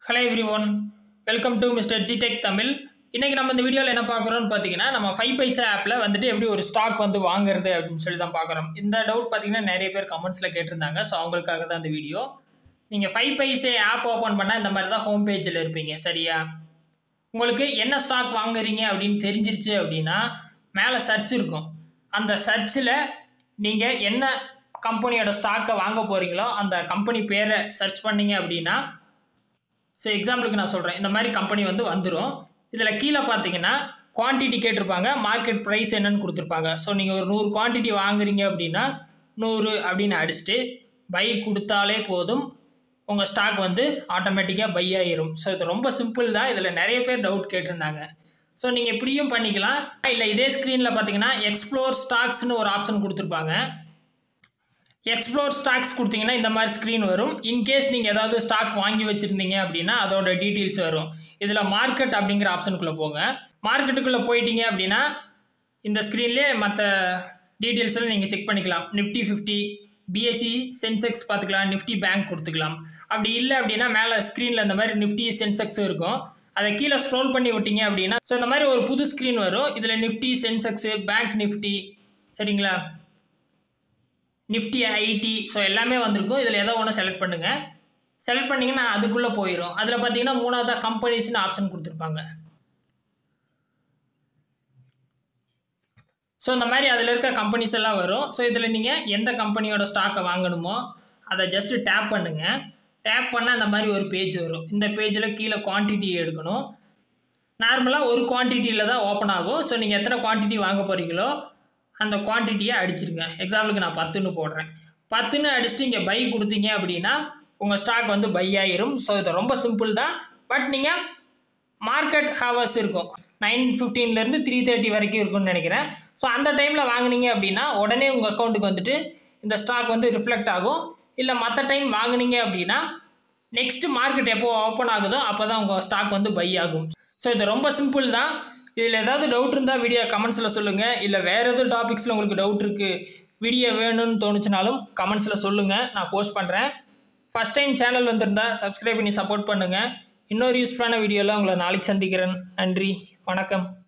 Hello everyone, welcome to MR.G Tech Tamil. இன்னைக்கு நம்ம இந்த வீடியோல என்ன பார்க்கறோம்னு பாத்தீங்கன்னா நம்ம 5 பைசா ஆப்ல வந்துட்டு எப்படி ஒரு ஸ்டாக் வந்து வாங்குறது அப்படினு சொல்லி தான் பார்க்கறோம். இந்த டவுட் பாத்தீங்கன்னா நிறைய பேர் கமெண்ட்ஸ்ல கேட்டிருந்தாங்க. சோ அவங்களுக்காக தான் இந்த வீடியோ. நீங்க 5 பைசா ஆப் ஓபன் பண்ணா இந்த மாதிரி தான் ஹோம் பேஜ்ல இருப்பீங்க. சரியா? உங்களுக்கு என்ன ஸ்டாக் வாங்குறீங்க அப்படினு தெரிஞ்சிருச்சு அப்படினா மேல சர்ச் இருக்கும். அந்த சர்ச்ல நீங்க என்ன கம்பெனியோட ஸ்டாக்க வாங்க போறீங்களோ அந்த கம்பெனி பேரை சர்ச் பண்ணீங்க அப்படினா So எக்ஸாம்பிளுக்கு நான் சொல்றேன். இந்த மாதிரி கம்பெனி வந்து வந்துரும். இதுல கீழ பாத்தீங்கன்னா குவாண்டிட்டி கேட்டிருப்பாங்க, மார்க்கெட் பிரைஸ் என்னன்னு கொடுத்திருப்பாங்க. சோ நீங்க ஒரு 100 குவாண்டிட்டி வாங்குறீங்க அப்படினா 100 அப்படினு அடிச்சிட்டு பை கொடுத்தாலே போதும். உங்க ஸ்டாக் வந்து ஆட்டோமேட்டிக்கா பை ஆயிரும். சோ இது ரொம்ப சிம்பிள் தான். இதுல நிறைய பேர் டவுட் கேட்டிருந்தாங்க. சோ நீங்க இப்படியும் பண்ணிக்கலாம். இல்ல இதே ஸ்கிரீன்ல பாத்தீங்கன்னா எக்ஸ்ப்ளோர் ஸ்டாக்ஸ்னு ஒரு ஆப்ஷன் கொடுத்திருப்பாங்க. எக்ஸ்ப்ளோர் ஸ்டாக்ஸ் கொடுத்தீங்கன்னா இந்த மாதிரி ஸ்க்ரீன் வரும். இன்கேஸ் நீங்கள் ஏதாவது ஸ்டாக் வாங்கி வச்சுருந்தீங்க அப்படின்னா அதோட டீட்டெயில்ஸ் வரும். இதில் மார்க்கெட் அப்படிங்கிற ஆப்ஷனுக்குள்ளே போங்க. மார்க்கெட்டுக்குள்ளே போயிட்டீங்க அப்படின்னா இந்த ஸ்க்ரீன்லேயே மற்ற டீட்டெயில்ஸ்லாம் நீங்கள் செக் பண்ணிக்கலாம். நிஃப்டி 50, பிஎஸ்சி, சென்செக்ஸ் பார்த்துக்கலாம், நிஃப்டி பேங்க் கொடுத்துக்கலாம். அப்படி இல்லை அப்படின்னா மேலே ஸ்க்ரீனில் இந்த மாதிரி நிஃப்டி சென்செக்ஸ் இருக்கும். அதை கீழே ஸ்க்ரோல் பண்ணி விட்டீங்க அப்படின்னா ஸோ இந்த மாதிரி ஒரு புது ஸ்க்ரீன் வரும். இதில் நிஃப்டி, சென்செக்ஸு, பேங்க் நிஃப்டி, சரிங்களா, நிஃப்டி ஐடி, ஸோ எல்லாமே வந்திருக்கும். இதில் ஏதோ ஒன்று செலக்ட் பண்ணுங்கள். செலக்ட் பண்ணிங்கன்னா அதுக்குள்ளே போயிடும். அதில் பார்த்தீங்கன்னா மூணாவதாக கம்பெனிஸ்னு ஆப்ஷன் கொடுத்துருப்பாங்க. ஸோ இந்த மாதிரி அதில் இருக்க கம்பெனிஸ் எல்லாம் வரும். ஸோ இதில் நீங்கள் எந்த கம்பெனியோட ஸ்டாக்கை வாங்கணுமோ அதை ஜஸ்ட்டு டேப் பண்ணுங்கள். டேப் பண்ணால் இந்த மாதிரி ஒரு பேஜ் வரும். இந்த பேஜில் கீழே குவான்டிட்டி எடுக்கணும். நார்மலாக ஒரு குவான்டிட்டியில் தான் ஓப்பன் ஆகும். ஸோ நீங்கள் எத்தனை குவான்டிட்டி வாங்க போகிறீங்களோ அந்த குவான்டிட்டியை அடிச்சிருங்க. எக்ஸாம்பிளுக்கு நான் 10ன்னு போடுறேன். 10ன்னு அடிச்சுட்டு இங்கே பை கொடுத்தீங்க அப்படின்னா உங்கள் ஸ்டாக் வந்து பை ஆயிரும். ஸோ இது ரொம்ப சிம்பிள் தான். பட் நீங்கள் மார்க்கெட் ஹவர்ஸ் இருக்கும் 9:15 3:30 வரைக்கும் இருக்கும்னு நினைக்கிறேன். ஸோ அந்த டைமில் வாங்கினீங்க அப்படின்னா உடனே உங்கள் அக்கௌண்ட்டுக்கு வந்துட்டு இந்த ஸ்டாக் வந்து ரிஃப்ளெக்ட் ஆகும். இல்லை மற்ற டைம் வாங்கினீங்க அப்படின்னா நெக்ஸ்ட்டு மார்க்கெட் எப்போ ஓப்பன் ஆகுதோ அப்போ தான் உங்கள் ஸ்டாக் வந்து பை ஆகும். ஸோ இது ரொம்ப சிம்பிள் தான். இதில் ஏதாவது டவுட் இருந்தால் வீடியோ கமெண்ட்ஸில் சொல்லுங்கள். இல்லை வேறு எதுவும் டாபிக்ஸில் உங்களுக்கு டவுட் இருக்குது, வீடியோ வேணும்னு தோணுச்சுனாலும் கமெண்ட்ஸில் சொல்லுங்கள், நான் போஸ்ட் பண்ணுறேன். ஃபஸ்ட் டைம் சேனல் வந்திருந்தால் சப்ஸ்கிரைப் பண்ணி சப்போர்ட் பண்ணுங்கள். இன்னொரு யூஸ்ஃபுல்லான வீடியோவில் உங்களை நாளைக்கு சந்திக்கிறேன். நன்றி, வணக்கம்.